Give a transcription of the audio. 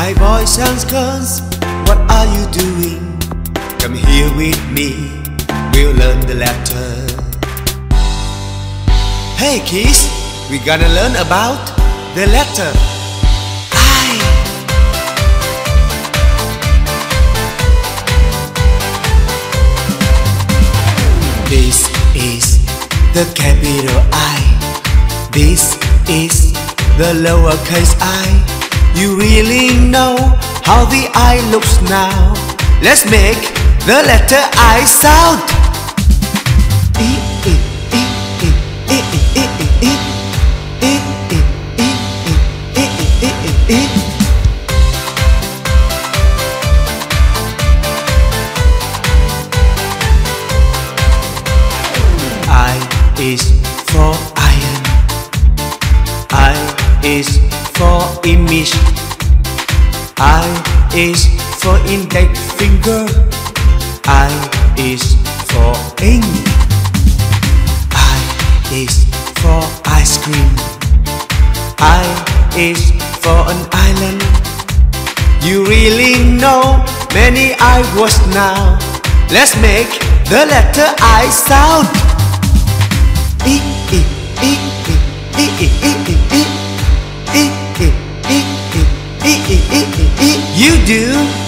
Hi boys and girls, what are you doing? Come here with me, we'll learn the letter. Hey kids, we're gonna learn about the letter I. This is the capital I. This is the lowercase I. You really know how the I looks now. Let's make the letter I sound. E, e, e, e, e, e, e, e, e. E, e, e, e, e, e, e, e. I is for iron. I is for image. I is for index finger. I is for ink. I is for ice cream. I is for an island. You really know many I words now. Let's make the letter I sound. E, e, e, e, e, e, e, e, e. E, e, e, e, e, e, e, e, e. You do.